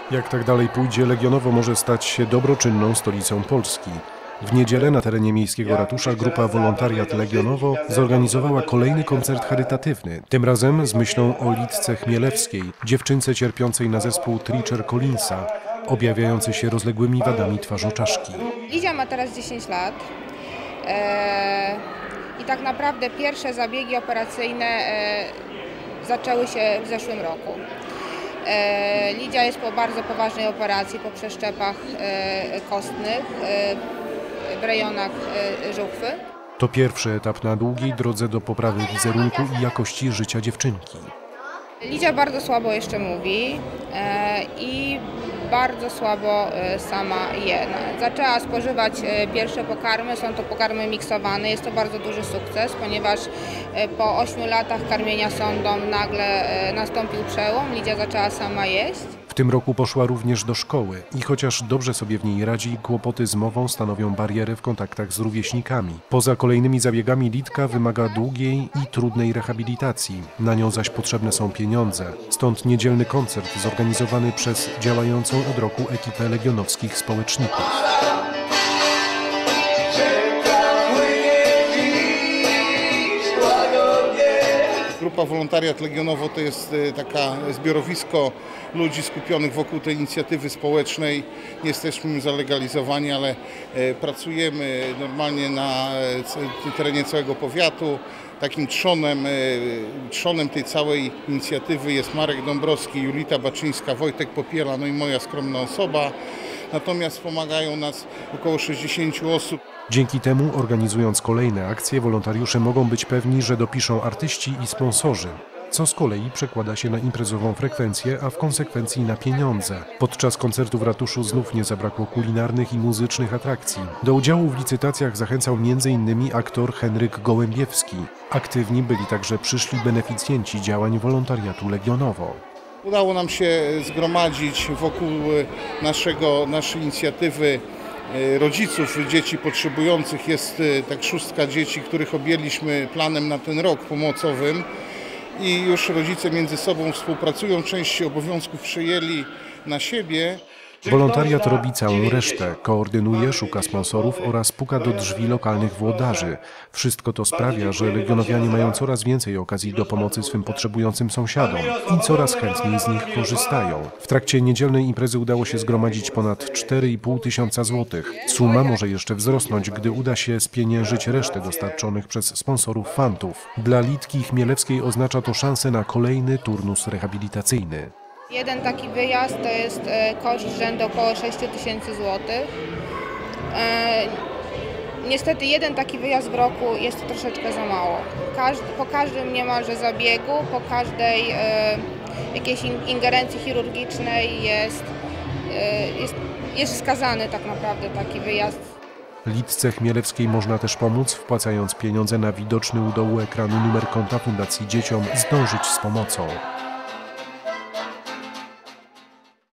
Jak tak dalej pójdzie, Legionowo może stać się dobroczynną stolicą Polski. W niedzielę na terenie miejskiego ratusza grupa Wolontariat Legionowo zorganizowała kolejny koncert charytatywny. Tym razem z myślą o Lidce Chmielewskiej, dziewczynce cierpiącej na zespół Treacher-Collinsa, objawiający się rozległymi wadami twarzoczaszki. Lidia ma teraz 10 lat i tak naprawdę pierwsze zabiegi operacyjne zaczęły się w zeszłym roku. Lidia jest po bardzo poważnej operacji, po przeszczepach kostnych w rejonach żuchwy. To pierwszy etap na długiej drodze do poprawy wizerunku i jakości życia dziewczynki. Lidia bardzo słabo jeszcze mówi i bardzo słabo sama je. Zaczęła spożywać pierwsze pokarmy, są to pokarmy miksowane. Jest to bardzo duży sukces, ponieważ po 8 latach karmienia sondą nagle nastąpił przełom. Lidia zaczęła sama jeść. W tym roku poszła również do szkoły i chociaż dobrze sobie w niej radzi, kłopoty z mową stanowią barierę w kontaktach z rówieśnikami. Poza kolejnymi zabiegami Lidka wymaga długiej i trudnej rehabilitacji. Na nią zaś potrzebne są pieniądze. Stąd niedzielny koncert zorganizowany przez działającą od roku ekipę legionowskich społeczników. Grupa Wolontariat Legionowo to jest takie zbiorowisko ludzi skupionych wokół tej inicjatywy społecznej. Nie jesteśmy zalegalizowani, ale pracujemy normalnie na terenie całego powiatu. Takim trzonem tej całej inicjatywy jest Marek Dąbrowski, Julita Baczyńska, Wojtek Popiela, no i moja skromna osoba. Natomiast pomagają nas około 60 osób. Dzięki temu, organizując kolejne akcje, wolontariusze mogą być pewni, że dopiszą artyści i sponsorzy, co z kolei przekłada się na imprezową frekwencję, a w konsekwencji na pieniądze. Podczas koncertu w ratuszu znów nie zabrakło kulinarnych i muzycznych atrakcji. Do udziału w licytacjach zachęcał m.in. aktor Henryk Gołębiewski. Aktywni byli także przyszli beneficjenci działań Wolontariatu Legionowo. Udało nam się zgromadzić wokół naszej inicjatywy rodziców dzieci potrzebujących. Jest tak 6 dzieci, których objęliśmy planem na ten rok pomocowym i już rodzice między sobą współpracują, część obowiązków przejęli na siebie. Wolontariat robi całą resztę, koordynuje, szuka sponsorów oraz puka do drzwi lokalnych włodarzy. Wszystko to sprawia, że legionowianie mają coraz więcej okazji do pomocy swym potrzebującym sąsiadom i coraz chętniej z nich korzystają. W trakcie niedzielnej imprezy udało się zgromadzić ponad 4,5 tysiąca złotych. Suma może jeszcze wzrosnąć, gdy uda się spieniężyć resztę dostarczonych przez sponsorów fantów. Dla Lidki Chmielewskiej oznacza to szansę na kolejny turnus rehabilitacyjny. Jeden taki wyjazd to jest koszt rzędu około 6 tysięcy złotych. Niestety jeden taki wyjazd w roku jest to troszeczkę za mało. Po każdym niemalże zabiegu, po każdej jakiejś ingerencji chirurgicznej jest wskazany tak naprawdę taki wyjazd. Lidce Chmielewskiej można też pomóc, wpłacając pieniądze na widoczny u dołu ekranu numer konta Fundacji Dzieciom Zdążyć z Pomocą.